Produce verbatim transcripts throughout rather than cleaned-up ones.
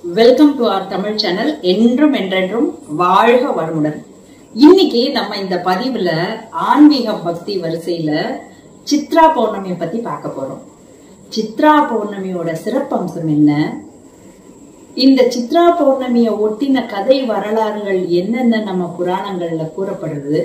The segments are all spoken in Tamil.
Welcome to our Tamil channel. என்றும் என்றென்றும் வாழ்க வளமுடன். இன்னைக்கு நம்ம இந்த பதிவுல ஆன்மீக பக்தி வரிசையில சித்ரா பௌர்ணமியை பத்தி பார்க்க போறோம். சித்ரா பௌர்ணமியோட சிறப்பம்சம் என்ன, இந்த சித்ரா பௌர்ணமியை ஒட்டின கதை வரலாறுகள் என்னென்ன நம்ம புராணங்கள்ல கூறப்படுது,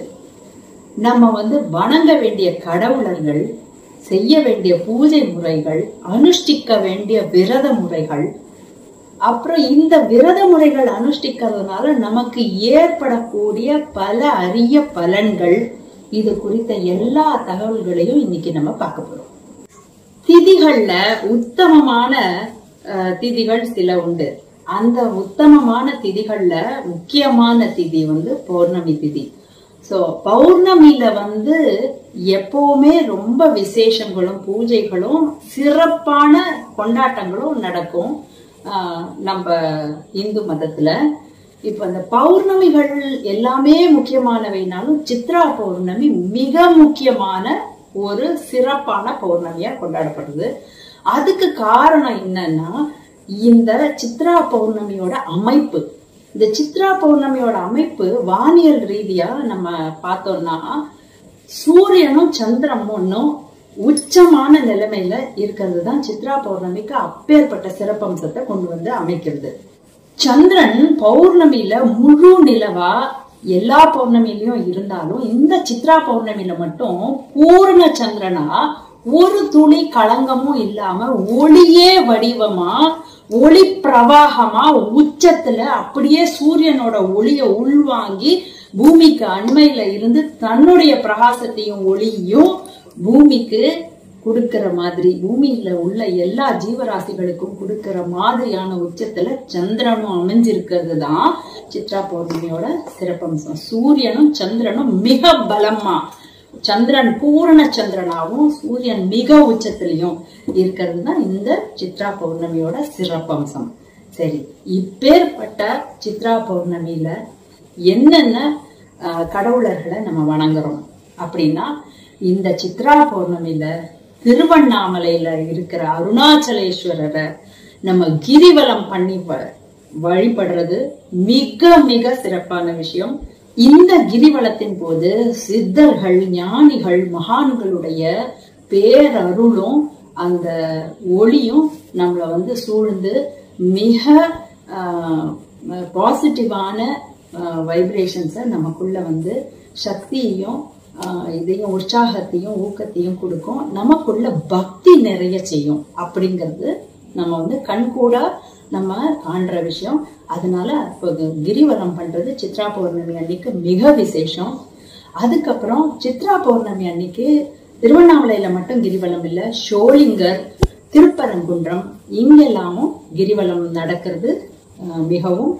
நம்ம வந்து வணங்க வேண்டிய கடவுளர்கள், செய்ய வேண்டிய பூஜை முறைகள், அனுஷ்டிக்க வேண்டிய விரத முறைகள், அப்புறம் இந்த விரத முறைகள் அனுஷ்டிக்கிறதுனால நமக்கு ஏற்படக்கூடிய பல அரிய பலன்கள், இது குறித்த எல்லா தகவல்களையும் இன்னைக்கு நம்ம பார்க்க போறோம். திதிகள்ல உத்தமமான திதிகள் சில உண்டு. அந்த உத்தமமான திதிகள்ல முக்கியமான திதி வந்து பௌர்ணமி திதி. சோ பௌர்ணமியில வந்து எப்பவுமே ரொம்ப விசேஷங்களும் பூஜைகளும் சிறப்பான கொண்டாட்டங்களும் நடக்கும் நம்ம இந்து மதத்துல. இப்ப இந்த பௌர்ணமிகள் எல்லாமே முக்கியமானவைனாலும் சித்ரா பௌர்ணமி மிக முக்கியமான ஒரு சிறப்பான பௌர்ணமியா கொண்டாடப்படுது. அதுக்கு காரணம் என்னன்னா, இந்த சித்ரா பௌர்ணமியோட அமைப்பு. இந்த சித்ரா பௌர்ணமியோட அமைப்பு வானியல் ரீதியா நம்ம பார்த்தோம்னா, சூரியனும் சந்திரனும் உச்சமான நிலைமையில இருக்கிறது தான் சித்ரா பௌர்ணமிக்கு அப்பேற்பட்ட சிறப்பம்சத்தை கொண்டு வந்து அமைக்கிறது. சந்திரன் பௌர்ணமியில முழு நிலவா எல்லா பௌர்ணமியிலயும் இருந்தாலும், இந்த சித்ரா பௌர்ணமியில மட்டும் பூர்ண சந்திரனா ஒரு துளி களங்கமும் இல்லாம ஒளியே வடிவமா ஒளி பிரவாகமா உச்சத்துல அப்படியே சூரியனோட ஒளிய உள்வாங்கி பூமிக்கு அண்மையில இருந்து தன்னுடைய பிரகாசத்தையும் ஒளியையும் பூமிக்கு கொடுக்கிற மாதிரி, பூமியில உள்ள எல்லா ஜீவராசிகளுக்கும் கொடுக்கிற மாதிரியான உச்சத்துல சந்திரனும் அமைஞ்சிருக்கிறது தான் சித்ரா பௌர்ணமியோட சிறப்பம்சம். சூரியனும் சந்திரனும் மிக பலமா, சந்திரன் பூரண சந்திரனாவும் சூரியன் மிக உச்சத்திலையும் இருக்கிறது தான் இந்த சித்ரா பௌர்ணமியோட சிறப்பம்சம். சரி, இப்பேற்பட்ட சித்ரா பௌர்ணமியில என்னென்ன கடவுளர்களை நம்ம வணங்குறோம் அப்படின்னா, இந்த சித்ரா பௌர்ணமியில திருவண்ணாமலையில இருக்கிற அருணாச்சலேஸ்வரரை நம்ம கிரிவலம் பண்ணி வழிபடுறது மிக மிக சிறப்பான விஷயம். இந்த கிரிவலத்தின் போது சித்தர்கள், ஞானிகள், மகான்களுடைய பேரருளும் அந்த ஒளியும் நம்மள வந்து சூழ்ந்து மிக பாசிட்டிவான வைப்ரேஷன்ஸை நமக்குள்ள வந்து சக்தியையும் இதையும் உற்சாகத்தையும் ஊக்கத்தையும் கொடுக்கும். நமக்குள்ள பக்தி நிறைய செய்யும். அப்படிங்கிறது நம்ம வந்து கண்கூடா நம்ம காண்ற விஷயம். அதனால இப்போ கிரிவலம் பண்றது சித்ரா பௌர்ணமி அன்னைக்கு மிக விசேஷம். அதுக்கப்புறம் சித்ரா பௌர்ணமி அன்னைக்கு திருவண்ணாமலையில மட்டும் கிரிவலம் இல்ல, ஷோலிங்கர், திருப்பரங்குன்றம் இங்கெல்லாமும் கிரிவலம் நடக்கிறது மிகவும்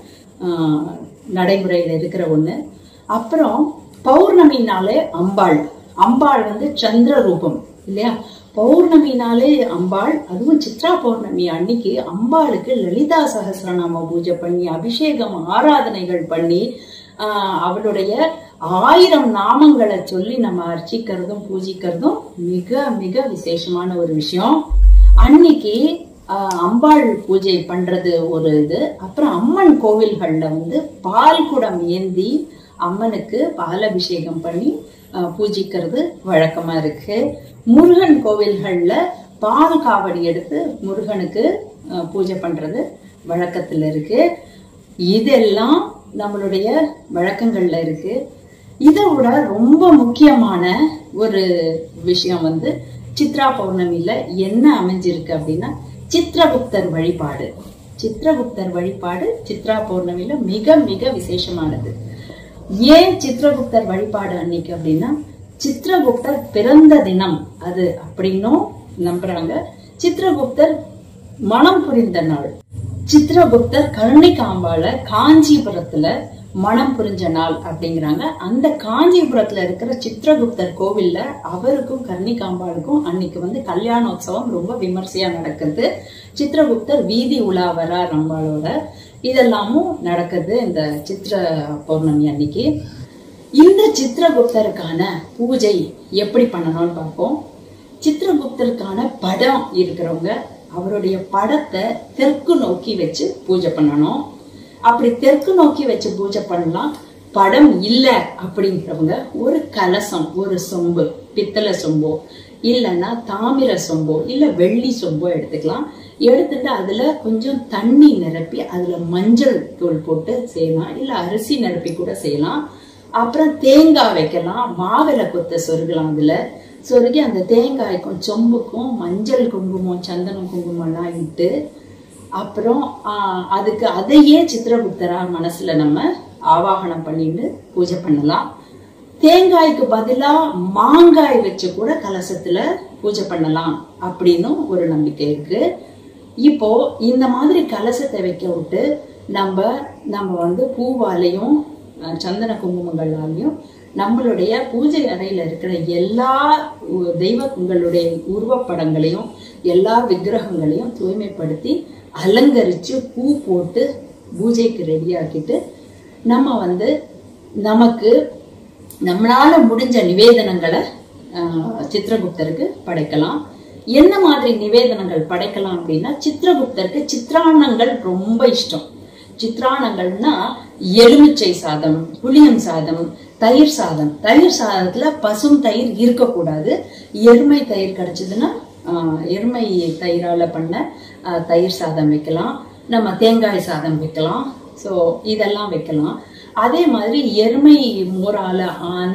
நடைமுறையில இருக்கிற ஒண்ணு. அப்புறம் பௌர்ணமினாலே அம்பாள், அம்பாள் வந்து சந்திர ரூபம் இல்லையா. பௌர்ணமினாலே அம்பாள், அதுவும் சித்ரா பௌர்ணமி அன்னைக்கு அம்பாளுக்கு லலிதா சகஸ்ரநாம பூஜை பண்ணி அபிஷேகம் ஆராதனைகள் பண்ணி ஆஹ் அவளுடைய ஆயிரம் நாமங்களை சொல்லி நம்ம அர்ச்சிக்கிறதும் பூஜிக்கிறதும் மிக மிக விசேஷமான ஒரு விஷயம். அன்னைக்கு ஆஹ் அம்பாள் பூஜை பண்றது ஒரு இது. அப்புறம் அம்மன் கோவில்கள்ல வந்து பால் குடம் ஏந்தி அம்மனுக்கு பால் அபிஷேகம் பண்ணி பூஜிக்கிறது வழக்கமா இருக்கு. முருகன் கோவில்கள்ல பால் காவடி எடுத்து முருகனுக்கு பூஜை பண்றது வழக்கத்துல இருக்கு. இதெல்லாம் நம்மளுடைய வழக்கங்கள்ல இருக்கு. இதை விட ரொம்ப முக்கியமான ஒரு விஷயம் வந்து சித்ரா பௌர்ணமியில என்ன அமைஞ்சிருக்கு அப்படின்னா, சித்ரகுப்தர் வழிபாடு. சித்ரகுப்தர் வழிபாடு சித்ரா பௌர்ணமியில மிக மிக விசேஷமானது. ஏன் சித்ரகுப்தர் வழிபாடு அன்னைக்கு அப்படின்னா, சித்ரகுப்தர் பிறந்த தினம் அது அப்படின்னும் நம்புறாங்க. சித்ரகுப்தர் மனம் புரிந்த நாள். சித்ரகுப்தர் கருணிகாம்பாள காஞ்சிபுரத்துல மனம் புரிஞ்ச நாள் அப்படிங்கிறாங்க. அந்த காஞ்சிபுரத்துல இருக்கிற சித்ரகுப்தர் கோவில்ல அவருக்கும் கருணிகாம்பாளுக்கும் அன்னைக்கு வந்து கல்யாணோத்சவம் ரொம்ப விமர்சையா நடக்குது. சித்ரகுப்தர் வீதி உலாவரார் அம்பாளோட. இதெல்லாமும் நடக்குது இந்த சித்ர பௌர்ணமி அன்னைக்கு. இந்த சித்ரகுப்தருக்கான பூஜை எப்படி பண்ணணும்னு பார்ப்போம். சித்ரகுப்தருக்கான படம் இருக்கிறவங்க அவருடைய படத்தை தெற்கு நோக்கி வச்சு பூஜை பண்ணணும். அப்படி தெற்கு நோக்கி வச்சு பூஜை பண்ணலாம். படம் இல்ல அப்படிங்கிறவங்க ஒரு கலசம், ஒரு சொம்பு, பித்தளை சொம்போ இல்லைன்னா தாமிர சொம்போ இல்ல வெள்ளி சொம்போ எடுத்துக்கலாம். எடுத்துட்டு அதுல கொஞ்சம் தண்ணி நிரப்பி அதுல மஞ்சள் தூள் போட்டு செய்யலாம், இல்ல அரிசி நிரப்பி கூட செய்யலாம். அப்புறம் தேங்காய் வைக்கலாம், மாவிளை கொத்த சொருகலாம். அதுல சொருகி அந்த தேங்காய்க்கும் சொம்புக்கும் மஞ்சள் குங்குமம் சந்தனம் குங்குமம் எல்லாம் இட்டு அப்புறம் ஆஹ் அதுக்கு அதையே சித்திரகுப்தரா மனசுல நம்ம ஆவாகனம் பண்ணிட்டு பூஜை பண்ணலாம். தேங்காய்க்கு பதிலா மாங்காய் வச்சு கூட கலசத்துல பூஜை பண்ணலாம் அப்படின்னு ஒரு நம்பிக்கை இருக்கு. இப்போ இந்த மாதிரி கலசத்தை வைக்க விட்டு நம்ம நம்ம வந்து பூவாலையும் சந்தன குங்குமங்களாலையும் நம்மளுடைய பூஜை அறையில இருக்கிற எல்லா தெய்வங்களுடைய உருவப்படங்களையும் எல்லா விக்கிரகங்களையும் தூய்மைப்படுத்தி அலங்கரிச்சு பூ போட்டு பூஜைக்கு ரெடி ஆக்கிட்டு நம்ம வந்து நமக்கு நம்மளால முடிஞ்ச நிவேதனங்களை சித்திரகுப்தருக்கு படைக்கலாம். என்ன மாதிரி நிவேதனங்கள் படைக்கலாம் அப்படின்னா, சித்திரகுப்தருக்கு சித்ரான்னங்கள் ரொம்ப இஷ்டம். சித்ரான்னங்கள்னா எலுமிச்சை சாதம், புளியம் சாதம், தயிர் சாதம். தயிர் சாதத்துல பசும் தயிர் இருக்கக்கூடாது. எருமை தயிர் கிடைச்சதுன்னா எருமை தயிரால பண்ண தயிர் சாதம் வைக்கலாம். நம்ம தேங்காய் சாதம் வைக்கலாம். ஸோ இதெல்லாம் வைக்கலாம். அதே மாதிரி எருமை மோரால ஆன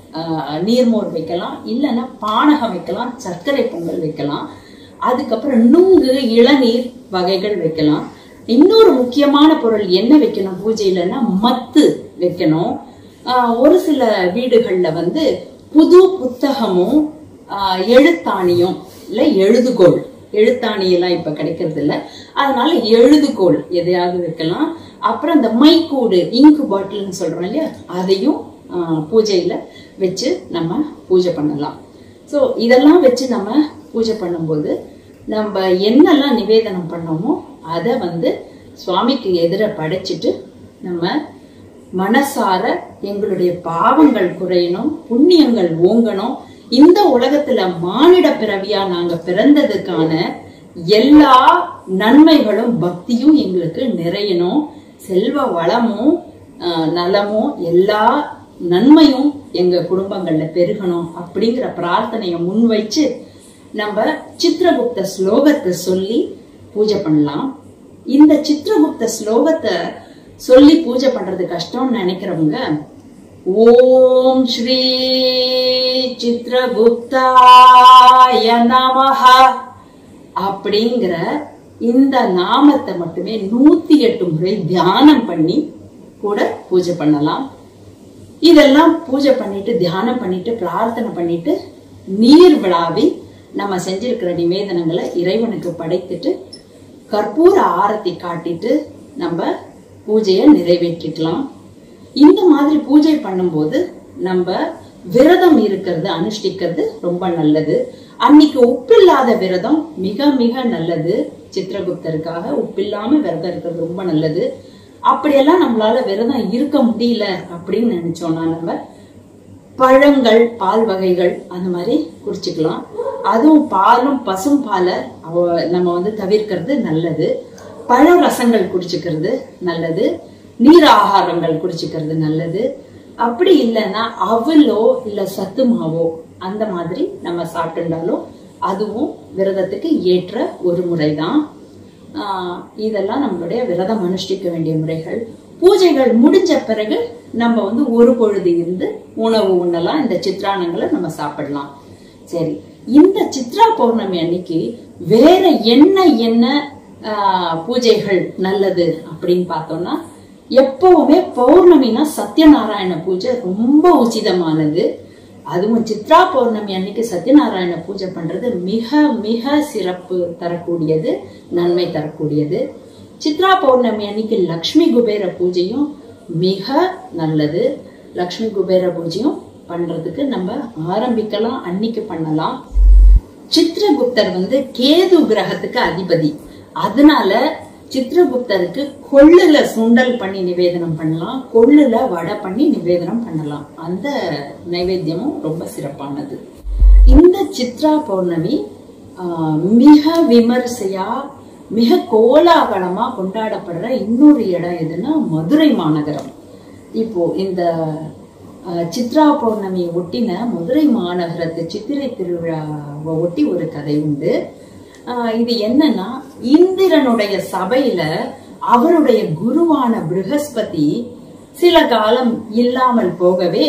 நீர்மோர் வைக்கலாம், இல்லைன்னா பானகம் வைக்கலாம், சர்க்கரை பொங்கல் வைக்கலாம். அதுக்கப்புறம் நுங்கு, இளநீர் வகைகள் வைக்கலாம். இன்னொரு முக்கியமான பொருள் என்ன வைக்கணும் பூஜையிலன்னா மத்து வைக்கணும். ஆஹ் ஒரு சில வீடுகள்ல வந்து புது புத்தகமும் ஆஹ் எழுத்தாணியும் இல்ல எழுதுகோள், எழுத்தாணி எல்லாம் இப்ப கிடைக்கிறது இல்ல, அதனால எழுதுகோள் எதையாவது வைக்கலாம். அப்புறம் இந்த மைக்கூடு, இங்கு பாட்டில்னு சொல்றோம் இல்லையா, அதையும் பூஜையில வச்சு நம்ம பூஜை பண்ணலாம். ஸோ இதெல்லாம் வச்சு நம்ம பூஜை பண்ணும்போது நம்ம என்னெல்லாம் நிவேதனம் பண்ணோமோ அதை வந்து சுவாமிக்கு எதிர படைச்சிட்டு நம்ம மனசார எங்களுடைய பாவங்கள் குறையணும், புண்ணியங்கள் ஓங்கணும், இந்த உலகத்துல மானிட பிறவியா நாங்க பிறந்ததுக்கான எல்லா நன்மைகளும் பக்தியும் எங்களுக்கு நிறையணும், செல்வ வளமும் நலமும் எல்லா நன்மையும் எங்க குடும்பங்கள்ல பெருகணும் அப்படிங்கிற பிரார்த்தனையை முன்வைச்சு நம்ம சித்திரகுப்த ஸ்லோகத்தை சொல்லி பூஜை பண்ணலாம். இந்த சித்திரகுப்த ஸ்லோகத்தை சொல்லி பூஜை பண்றது கஷ்டம்னு நினைக்கிறவங்க ஓம் ஸ்ரீ சித்திரகுப்தாய நமஹ அப்படிங்கிற இந்த நாமத்தை மட்டுமே நூத்தி எட்டு முறை தியானம் பண்ணி கூட பூஜை பண்ணலாம். இதெல்லாம் பூஜை பண்ணிட்டு தியானம் பண்ணிட்டு பிரார்த்தனை பண்ணிட்டு நீர் விழாவி நம்ம செஞ்சிருக்கிற நிவேதனங்களை இறைவனுக்கு படைத்துட்டு கற்பூர ஆரத்தி காட்டிட்டு நம்ம பூஜையை நிறைவேற்றிக்கலாம். இந்த மாதிரி பூஜை பண்ணும்போது நம்ம விரதம் இருக்கிறது, அனுஷ்டிக்கிறது ரொம்ப நல்லது. அன்னைக்கு உப்பில்லாத விரதம் மிக மிக நல்லது. சித்திரகுப்தருக்காக உப்பில்லாம விரதம் இருக்கிறது ரொம்ப நல்லது. அப்படியெல்லாம் நம்மளால விரதம் இருக்க முடியல அப்படின்னு நினைச்சோம்னா நம்ம பழங்கள், பால் வகைகள் அந்த மாதிரி குடிச்சுக்கலாம். அதுவும் பாலும் பசும் பாலை நம்ம வந்து தவிர்க்கிறது நல்லது. பழ ரசங்கள் குடிச்சுக்கிறது நல்லது, நீர் ஆகாரங்கள் குடிச்சுக்கிறது நல்லது. அப்படி இல்லைன்னா அவலோ இல்ல சத்து மாவோ அந்த மாதிரி நம்ம சாப்பிட்டுட்டாலும் அதுவும் விரதத்துக்கு ஏற்ற ஒரு முறைதான். ஆஹ் இதெல்லாம் நம்மளுடைய விரதம் அனுஷ்டிக்க வேண்டிய முறைகள். பூஜைகள் முடிஞ்ச பிறகு நம்ம வந்து ஒரு பொழுது இருந்து உணவு உண்ணலாம், இந்த சித்ரானங்களை நம்ம சாப்பிடலாம். சரி, இந்த சித்ரா பௌர்ணமி அன்னைக்கு வேற என்ன என்ன ஆஹ் பூஜைகள் நல்லது அப்படின்னு பார்த்தோம்னா, எப்பவுமே பௌர்ணமினா சத்யநாராயண பூஜை ரொம்ப உச்சிதமானது. அதுவும் சித்ரா பௌர்ணமி அன்னைக்கு சத்யநாராயண பூஜை பண்றது மிக மிக சிறப்பு தரக்கூடியது, நன்மை தரக்கூடியது. சித்ரா பௌர்ணமி அன்னைக்கு லக்ஷ்மி குபேர பூஜையும் மிக நல்லது. லக்ஷ்மி குபேர பூஜையும் பண்றதுக்கு நம்ம ஆரம்பிக்கலாம், அன்னைக்கு பண்ணலாம். சித்திரகுப்தர் வந்து கேது கிரகத்துக்கு அதிபதி, அதனால சித்திரகுப்தருக்கு கொள்ளுல சுண்டல் பண்ணி நிவேதனம் பண்ணலாம், கொள்ளுல வடை பண்ணி நிவேதனம் பண்ணலாம். அந்த நைவேத்தியமும் ரொம்ப சிறப்பானது. இந்த சித்ரா பௌர்ணமி மிக விமரிசையா மிக கோலாகலமா கொண்டாடப்படுற இன்னொரு இடம் எதுன்னா மதுரை மாநகரம். இப்போ இந்த சித்ரா பௌர்ணமியை ஒட்டின மதுரை மாநகரத்து சித்திரை திருவிழாவை ஒட்டி ஒரு கதை உண்டு. இது என்னன்னா, இந்திரனுடைய சபையில அவருடைய குருவான ப்ரஹஸ்பதி சில காலம் இல்லாமல் போகவே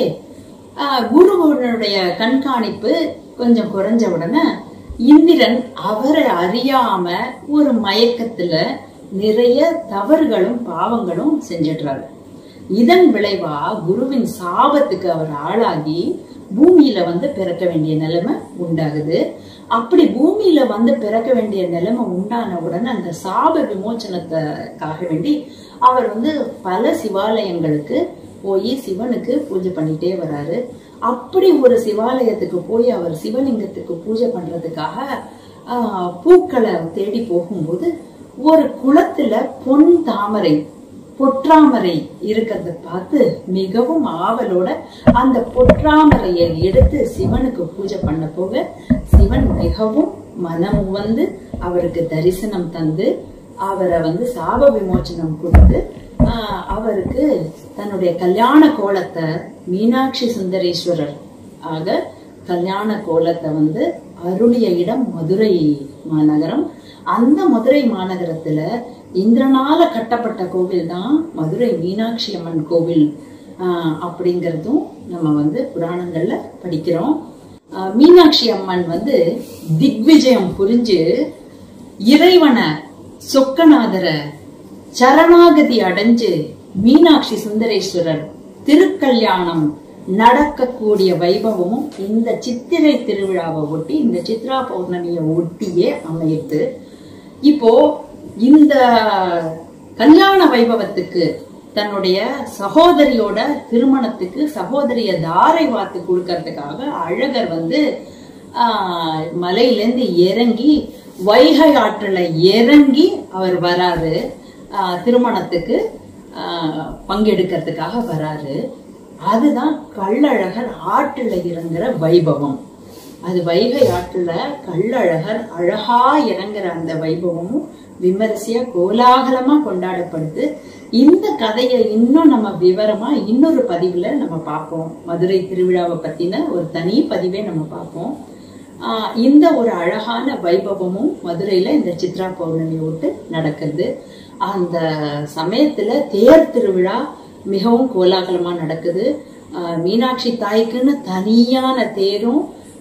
குருவனுடைய கண்காணிப்பு கொஞ்சம் குறைஞ்ச உடனே இந்திரன் அவரை அறியாம ஒரு மயக்கத்துல நிறைய தவறுகளும் பாவங்களும் செஞ்சிடுறாரு. இதன் விளைவா குருவின் சாபத்துக்கு அவர் ஆளாகி பூமியில வந்து பிறக்க வேண்டிய நிலைமை உண்டாகுது. அப்படி பூமியில வந்து பிறக்க வேண்டிய நிலைமை உண்டான உடனே அந்த சாப விமோச்சனத்துக்காக வேண்டி அவர் வந்து பல சிவாலயங்களுக்கு போய் சிவனுக்கு பூஜை பண்ணிட்டே வர்றாரு. அப்படி ஒரு சிவாலயத்துக்கு போய் அவர் சிவலிங்கத்துக்கு பூஜை பண்றதுக்காக ஆஹ் பூக்களை தேடி போகும்போது ஒரு குளத்துல பொன் தாமரை பொற்றாமரை இருக்கிறத பார்த்து மிகவும் ஆவலோட அந்த பொற்றாமரையை எடுத்து சிவனுக்கு பூஜை பண்ண போக சிவன் மிகவும் மனம் வந்து அவருக்கு தரிசனம் தந்து அவரை வந்து சாப விமோச்சனம் கொடுத்து ஆஹ் அவருக்கு தன்னுடைய கல்யாண கோலத்தை மீனாட்சி சுந்தரேஸ்வரர் ஆக கல்யாண கோலத்தை வந்து அருளிய இடம் மதுரை மாநகரம். அந்த மதுரை மாநகரத்துல இந்திரனால கட்டப்பட்ட கோவில் தான் மதுரை மீனாட்சி அம்மன் கோவில் ஆஹ் அப்படிங்கறதும் நம்ம வந்து புராணங்கள்ல படிக்கிறோம். மீனாட்சி அம்மன் வந்து திக்விஜயம் புரிஞ்சு இறைவனை சொக்கநாதர சரணாகதி அடைஞ்சு மீனாட்சி சுந்தரேஸ்வரர் திருக்கல்யாணம் நடக்கக்கூடிய வைபவமும் இந்த சித்திரை திருவிழாவை ஒட்டி இந்த சித்ரா பௌர்ணமியை ஒட்டியே அமையுது. இப்போ இந்த கல்யாண வைபவத்துக்கு தன்னுடைய சகோதரியோட திருமணத்துக்கு சகோதரிய தாரை வாத்து கொடுக்கறதுக்காக அழகர் வந்து ஆஹ் மலையிலேருந்து இறங்கி வைகை ஆற்றுல இறங்கி அவர் வராரு. ஆஹ் திருமணத்துக்கு ஆஹ் பங்கெடுக்கிறதுக்காக வராரு. அதுதான் கள்ளழகர் ஆற்றுல இறங்குற வைபவம். அது வைகை ஆற்றுல கள்ளழகர் அழகா இறங்குற அந்த வைபவமும் விமரிசையா கோலாகலமா கொண்டாடப்படுது. இந்த கதையை இன்னும் நம்ம விவரமா இன்னொரு பதிவுல நம்ம பார்ப்போம். மதுரை திருவிழாவை பத்தின ஒரு தனி பதிவே நம்ம பார்ப்போம். ஆஹ் இந்த ஒரு அழகான வைபவமும் மதுரையில இந்த சித்ரா பௌர்ணமி விட்டு நடக்குது. அந்த சமயத்துல தேர் திருவிழா மிகவும் கோலாகலமா நடக்குது. ஆஹ் மீனாட்சி தாய்க்குன்னு தனியான தேரும்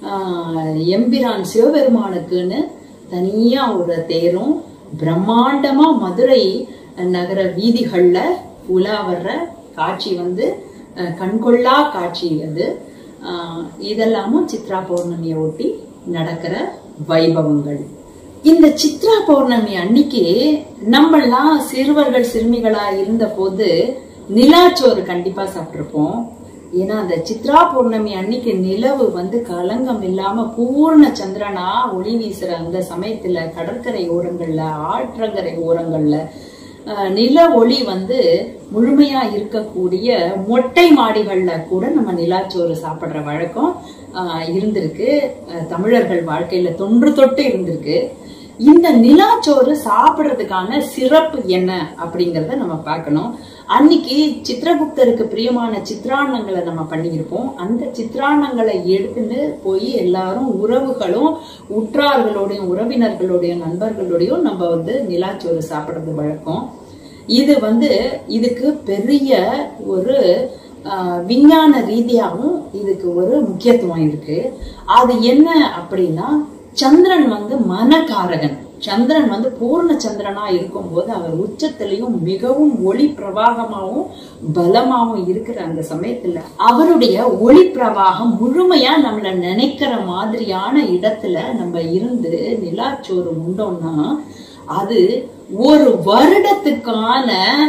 ஆஹ் எம்பிரான் சிவபெருமானுக்குன்னு தனியா ஒரு தேரும் பிரம்மாண்டமா மதுரை நகர வீதிகள்ல உலா வர்ற காட்சி வந்து கண்கொள்ளா காட்சி. அது ஆஹ் இதெல்லாமும் சித்ரா பௌர்ணமியை ஒட்டி நடக்கிற வைபவங்கள். இந்த சித்ரா பௌர்ணமி அன்னைக்கு நம்மெல்லாம் சிறுவர்கள் சிறுமிகளா இருந்த போது நிலாச்சோறு கண்டிப்பா சாப்பிட்டிருப்போம். ஏன்னா அந்த சித்ரா பௌர்ணமி அன்னைக்கு நிலவு வந்து கலங்கம் இல்லாம பூர்ண சந்திரனா ஒளி வீசுற அந்த சமயத்துல கடற்கரை ஓரங்கள்ல ஆற்றங்கரை ஓரங்கள்ல நில ஒளி வந்து முழுமையா இருக்கக்கூடிய மொட்டை மாடிகள்ல கூட நம்ம நிலாச்சோறு சாப்பிடுற வழக்கம் ஆஹ் இருந்திருக்கு. தமிழர்கள் வாழ்க்கையில தொன்று தொட்டு இருந்திருக்கு. இந்த நிலாச்சோறு சாப்பிடுறதுக்கான சிறப்பு என்ன அப்படிங்கறத நம்ம பார்க்கணும். அன்னைக்கு சித்திரகுப்தருக்கு பிரியமான சித்திராண்ணங்களை நம்ம பண்ணியிருப்போம். அந்த சித்திராண்ணங்களை எடுத்துட்டு போய் எல்லாரும் உறவுகளும் உற்றார்களோடையும் உறவினர்களோடையும் நண்பர்களோடையும் நம்ம வந்து நிலாச்சோறு சாப்பிடுறது வழக்கம். இது வந்து இதுக்கு பெரிய ஒரு ஆஹ் விஞ்ஞான ரீதியாகவும் இதுக்கு ஒரு முக்கியத்துவம் இருக்கு. அது என்ன அப்படின்னா, சந்திரன் வந்து மனக்காரகன். சந்திரன் வந்து பூர்ண சந்திரனா இருக்கும் போது அவர் உச்சத்திலையும் மிகவும் ஒளி பிரவாகமாகவும் பலமாகவும் இருக்கிற அந்த சமயத்துல அவருடைய ஒளி பிரவாகம் முழுமையா நம்மள நினைக்கிற மாதிரியான இடத்துல நம்ம இருந்து நிலாச்சோறு உண்டோம்னா அது ஒரு வருடத்துக்கான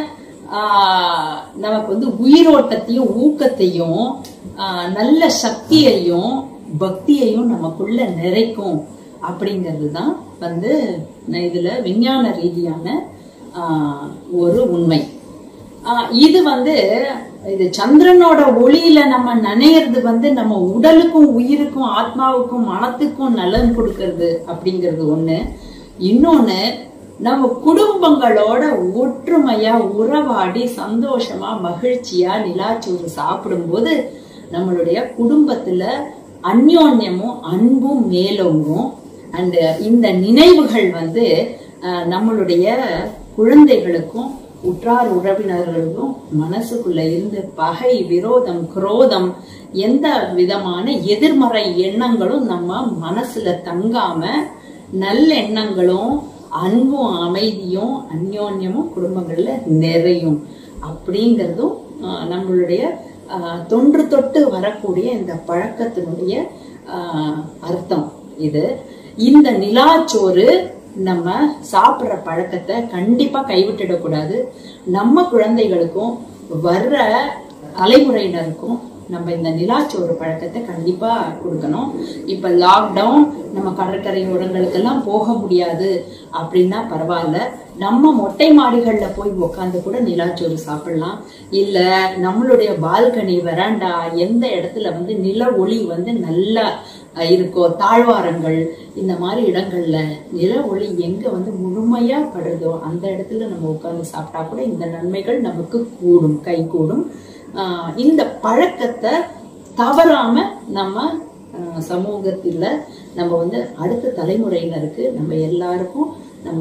ஆஹ் நமக்கு வந்து உயிரோட்டத்தையும் ஊக்கத்தையும் ஆஹ் நல்ல சக்தியையும் பக்தியையும் நமக்குள்ள நிறைக்கும் அப்படிங்கிறது தான் வந்து இதுல விஞ்ஞான ரீதியான ஆஹ் ஒரு உண்மை. ஆஹ் இது வந்து இது சந்திரனோட ஒளியில நம்ம நனையிறது வந்து நம்ம உடலுக்கும் உயிருக்கும் ஆத்மாவுக்கும் மனத்துக்கும் நலன் கொடுக்கறது அப்படிங்கிறது ஒண்ணு. இன்னொன்னு, நம்ம குடும்பங்களோட ஒற்றுமையா உறவாடி சந்தோஷமா மகிழ்ச்சியா நிலாச்சோறு சாப்பிடும் போது நம்மளுடைய குடும்பத்துல அந்யோன்யமும் அன்பும் மேலோங்கும். அண்ட் இந்த நினைவுகள் வந்து நம்மளுடைய குழந்தைகளுக்கும் உற்றார் உறவினர்களுக்கும் மனசுக்குள்ள இருந்து பகை, விரோதம், குரோதம், எந்த விதமான எதிர்மறை எண்ணங்களும் நம்ம மனசுல தங்காம நல்ல எண்ணங்களும் அன்பும் அமைதியும் அந்யோன்யமும் குடும்பங்கள்ல நிறையும் அப்படிங்கிறதும் நம்மளுடைய தொன்று தொட்டு வரக்கூடிய இந்த பழக்கத்தினுடைய அர்த்தம் இது. இந்த நிலாச்சோறு நம்ம சாப்பிடுற பழக்கத்தை கண்டிப்பா கைவிட்டுடக்கூடாது. நம்ம குழந்தைகளுக்கும் வர்ற தலைமுறையினருக்கும் நம்ம இந்த நிலாச்சோறு பழக்கத்தை கண்டிப்பா கொடுக்கணும். இப்ப லாக்டவுன், நம்ம கடற்கரை ஓரங்களுக்கெல்லாம் போக முடியாது அப்படின்னா பரவாயில்ல, நம்ம மொட்டை மாடிகள்ல போய் உக்காந்து கூட நிலாச்சோறு சாப்பிடலாம். இல்ல நம்மளுடைய பால்கனி, வெராண்டா, எந்த இடத்துல வந்து நில ஒளி வந்து நல்லா இருக்கோ, தாழ்வாரங்கள், இந்த மாதிரி இடங்கள்ல நில ஒளி எங்க வந்து முழுமையா படுதோ அந்த இடத்துல நம்ம உட்கார்ந்து சாப்பிட்டா கூட இந்த நன்மைகள் நமக்கு கூடும், கை கூடும். ஆஹ் இந்த பழக்கத்தை தவறாம நம்ம சமூகத்துல நம்ம வந்து அடுத்த தலைமுறையினருக்கு நம்ம எல்லாருக்கும் நம்ம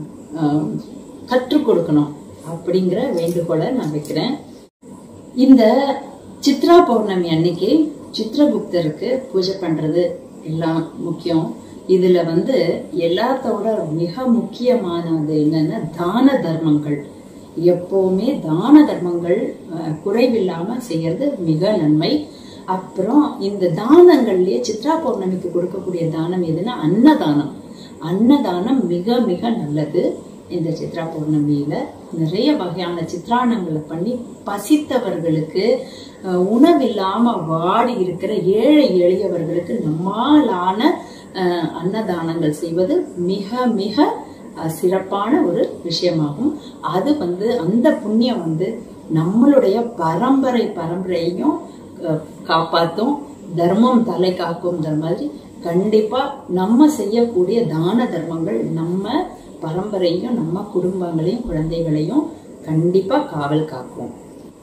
கற்றுக் கொடுக்கணும் அப்படிங்கிற வேண்டுகோளை நான் வைக்கிறேன். இந்த சித்ரா பௌர்ணமி அன்னைக்கு சித்ரகுப்தருக்கு பூஜை பண்றது எல்லாம் முக்கியம். இதுல வந்து எல்லாத்தோட மிக முக்கியமானது என்னன்னா தான தர்மங்கள். எப்பவுமே தான தர்மங்கள் குறைவில்லாம செய்யறது மிக நன்மை. அப்புறம் இந்த தானங்கள்லயே சித்ரா பௌர்ணமிக்கு கொடுக்கக்கூடிய தானம் எதுன்னா அன்னதானம். அன்னதானம் மிக மிக நல்லது. இந்த சித்ரா பௌர்ணமியில நிறைய வகையான சித்ரானங்களை பண்ணி பசித்தவர்களுக்கு, உணவில்லாம வாடி இருக்கிற ஏழை எளியவர்களுக்கு நம்மாலான அன்னதானங்கள் செய்வது மிக மிக சிறப்பான ஒரு விஷயமாகும். அது வந்து அந்த புண்ணியம் வந்து நம்மளுடைய பரம்பரை பரம்பரையையும் காப்பாற்றும், தர்மம் தலை காக்கும்ங்கிற மாதிரி கண்டிப்பா நம்ம செய்யக்கூடிய தான தர்மங்கள் நம்ம பரம்பரையும் நம்ம குடும்பங்களையும் குழந்தைகளையும் கண்டிப்பா காவல் காக்கும்.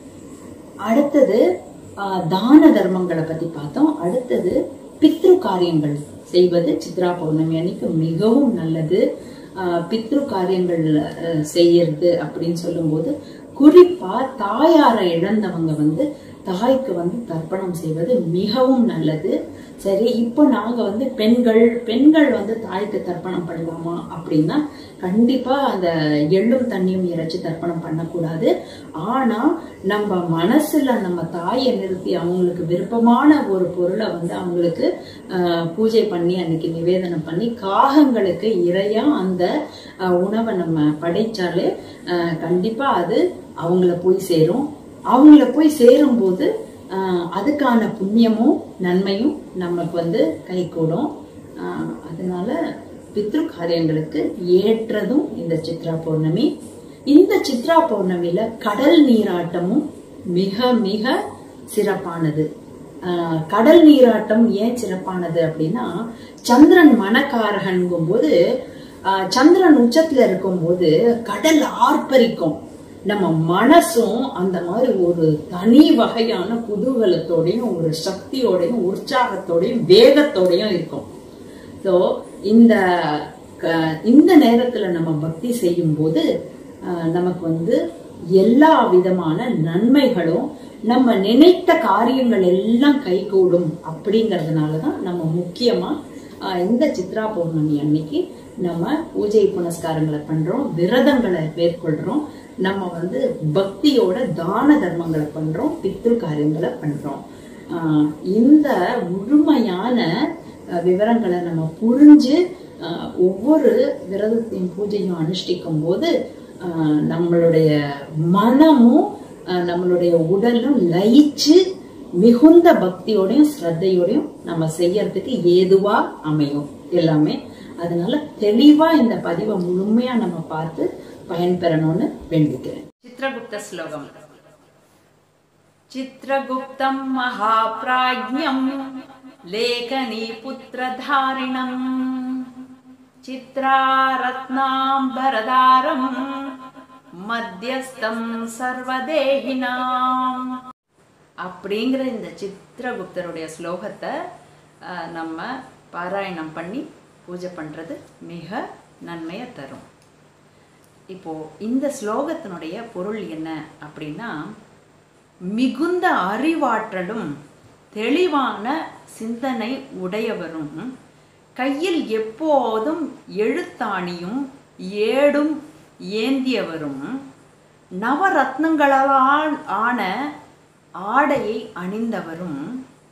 அடுத்தது தான தர்மங்களை பத்தி பார்த்தோம். அடுத்தது பித்ரு காரியங்கள் செய்வது சித்ரா பௌர்ணமி அன்னைக்கு மிகவும் நல்லது. பித்ரு காரியங்கள் செய்யறது அப்படின்னு சொல்லும் போது குறிப்பா தாயாரை இழந்தவங்க வந்து தாய்க்கு வந்து தர்ப்பணம் செய்வது மிகவும் நல்லது. சரி, இப்போ நாங்க வந்து பெண்கள் பெண்கள் வந்து தாய்க்கு தர்ப்பணம் பண்ணலாமா அப்படின்னா கண்டிப்பா அந்த எள்ளும் தண்ணியும் இறைச்சி தர்ப்பணம் பண்ணக்கூடாது. ஆனா நம்ம மனசுல நம்ம தாயை நிறுத்தி அவங்களுக்கு விருப்பமான ஒரு பொருளை வந்து அவங்களுக்கு அஹ் பூஜை பண்ணி அன்னைக்கு நிவேதனம் பண்ணி காகங்களுக்கு இறையா அந்த உணவை நம்ம படைச்சாலே அஹ் கண்டிப்பா அது அவங்கள போய் சேரும். அவங்கள போய் சேரும் போது ஆஹ் அதுக்கான புண்ணியமும் நன்மையும் நமக்கு வந்து கை கூடும். ஆஹ் அதனால பித்ரு காரியங்களுக்கு ஏற்றதும் இந்த சித்ரா பௌர்ணமி. இந்த சித்ரா பௌர்ணமியில கடல் நீராட்டமும் மிக மிக சிறப்பானது. ஆஹ் கடல் நீராட்டம் ஏன் சிறப்பானது அப்படின்னா சந்திரன் மனக்காரகன்கும் போது ஆஹ் சந்திரன் உச்சத்துல இருக்கும் போது கடல் ஆர்ப்பரிக்கும். நம்ம மனசும் அந்த மாதிரி ஒரு தனி வகையான குதூகலத்தோடையும் ஒரு சக்தியோடையும் உற்சாகத்தோடையும் வேகத்தோடையும் இருக்கும். ஸோ இந்த இந்த நேரத்துல நம்ம பக்தி செய்யும் போது நமக்கு வந்து எல்லா விதமான நன்மைகளும் நம்ம நினைத்த காரியங்கள் எல்லாம் கைகூடும். அப்படிங்கறதுனாலதான் நம்ம முக்கியமா இந்த சித்ரா பௌர்ணமி அன்னைக்கு நம்ம பூஜை புனஸ்காரங்களை பண்றோம், விரதங்களை மேற்கொள்றோம், நம்ம வந்து பக்தியோட தான தர்மங்களை பண்றோம், பித்ரு காரியங்களை பண்றோம். ஆஹ் இந்த முழுமையான விவரங்களை நம்ம புரிஞ்சு ஒவ்வொரு விரதத்தையும் பூஜையும் அனுஷ்டிக்கும் போது ஆஹ் நம்மளுடைய மனமும் நம்மளுடைய உடலும் லயிச்சு மிகுந்த பக்தியோடையும் ஸ்ரத்தையோடையும் நம்ம செய்யறதுக்கு ஏதுவா அமையும் எல்லாமே. அதனால தெளிவா இந்த பதிவை முழுமையா நம்ம பார்த்து பயன்பெறணும்னு வேண்டிக்கிறேன். சித்ரகுப்த ஸ்லோகம். चित्रगुप्तं महाप्राज्ञं लेखनीपुत्रधारिणं चित्रारत्नाम्बरधारं मध्यस्थं सर्वदेहिनाम् அப்படிங்கிற இந்த சித்திரகுப்தருடைய ஸ்லோகத்தை நம்ம பாராயணம் பண்ணி பூஜை பண்ணுறது மிக நன்மையை தரும். இப்போது இந்த ஸ்லோகத்தினுடைய பொருள் என்ன அப்படின்னா, மிகுந்த அறிவாற்றலும் தெளிவான சிந்தனை உடையவரும் கையில் எப்போதும் எழுத்தாணியும் ஏடும் ஏந்தியவரும் நவரத்னங்களால் ஆன ஆடையை அணிந்தவரும்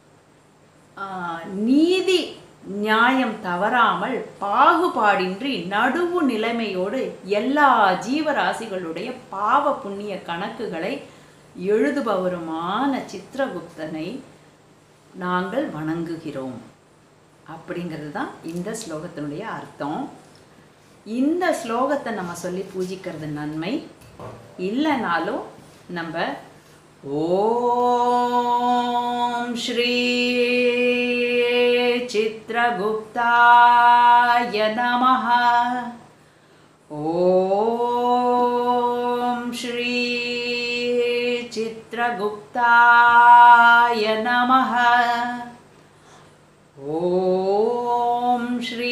நீதி நியாயம் தவறாமல் பாகுபாடின்றி நடுவு நிலைமையோடு எல்லா ஜீவராசிகளுடைய பாவ புண்ணிய கணக்குகளை எழுதுபவருமான சித்திரகுப்தனை நாங்கள் வணங்குகிறோம் அப்படிங்கிறது தான் இந்த ஸ்லோகத்தினுடைய அர்த்தம். இந்த ஸ்லோகத்தை நம்ம சொல்லி பூஜிக்கிறது நன்மை. இல்லைனாலும் நம்ம ஓம் ஸ்ரீ சித்திரகுப்தாய நமஹ, ஓம் ஸ்ரீ சித்திரகுப்தாய நமஹ, ஓம் ஸ்ரீ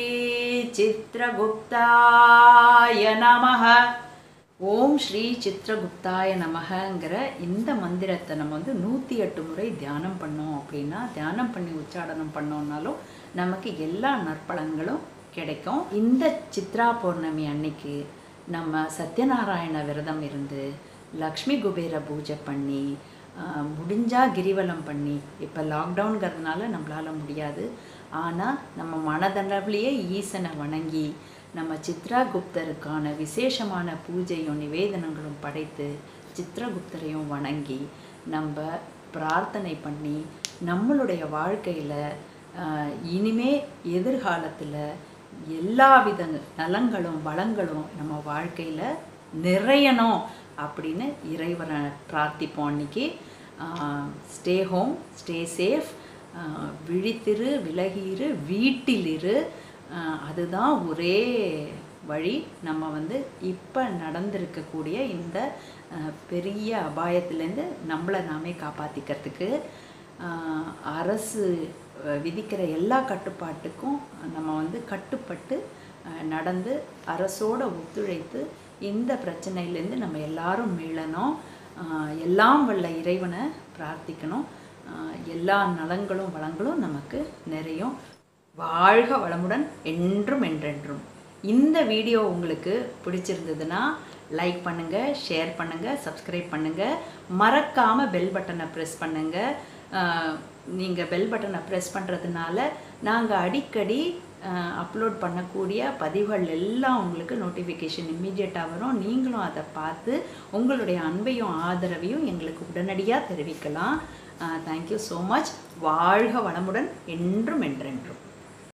சித்திரகுப்தாய நமஹ. ஓம் ஸ்ரீ சித்திரகுப்தாய நமஹங்கிற இந்த மந்திரத்தை நம்ம வந்து நூற்றி எட்டு முறை தியானம் பண்ணோம் அப்படின்னா, தியானம் பண்ணி உச்சாடனம் பண்ணோம்னாலும் நமக்கு எல்லா நற்பலன்களும் கிடைக்கும். இந்த சித்ரா பௌர்ணமி அன்னைக்கு நம்ம சத்யநாராயண விரதம் இருந்து லக்ஷ்மி குபேர பூஜை பண்ணி முடிஞ்சால் கிரிவலம் பண்ணி, இப்போ லாக்டவுன்கிறதுனால நம்மளால் முடியாது, ஆனால் நம்ம மனதளவுலேயே ஈசனை வணங்கி நம்ம சித்ரகுப்தருக்கான விசேஷமான பூஜையும் நிவேதனங்களும் படைத்து சித்ரகுப்தரையும் வணங்கி நம்ம பிரார்த்தனை பண்ணி நம்மளுடைய வாழ்க்கையில் இனிமே எதிர்காலத்தில் எல்லா வித நலங்களும் வளங்களும் நம்ம வாழ்க்கையில் நிறையணும் அப்படின்னு இறைவனை பிரார்த்திப்போம். அன்றைக்கி ஸ்டே ஹோம், ஸ்டே சேஃப், விழித்திரு, விலகிரு, வீட்டிலிரு, அதுதான் ஒரே வழி. நம்ம வந்து இப்போ நடந்திருக்கக்கூடிய இந்த பெரிய அபாயத்திலேருந்து நம்மளை நாமே காப்பாற்றிக்கிறதுக்கு அரசு விதிக்கிற எல்லா கட்டுப்பாட்டுக்கும் நம்ம வந்து கட்டுப்பட்டு நடந்து அரசோடு ஒத்துழைத்து இந்த பிரச்சனையிலேருந்து நம்ம எல்லாரும் மீளணும். எல்லாம் வல்ல இறைவனை பிரார்த்திக்கணும். எல்லா நலங்களும் வளங்களும் நமக்கு நிறையும். வாழ்க வளமுடன் என்றும் என்றென்றும். இந்த வீடியோ உங்களுக்கு பிடிச்சிருந்ததுன்னா லைக் பண்ணுங்கள், ஷேர் பண்ணுங்கள், சப்ஸ்கிரைப் பண்ணுங்கள். மறக்காமல் பெல் பட்டனை ப்ரெஸ் பண்ணுங்கள். நீங்கள் பெல் பட்டனை ப்ரெஸ் பண்ணுறதுனால நாங்கள் அடிக்கடி அப்லோட் பண்ணக்கூடிய பதிவுகள் எல்லாம் உங்களுக்கு நோட்டிஃபிகேஷன் இம்மீடியட்டாக வரும். நீங்களும் அதை பார்த்து உங்களுடைய அன்பையும் ஆதரவையும் எங்களுக்கு உடனடியாக தெரிவிக்கலாம். Thank you so much. வாழ்க வளமுடன் என்றும் என்றென்றும்.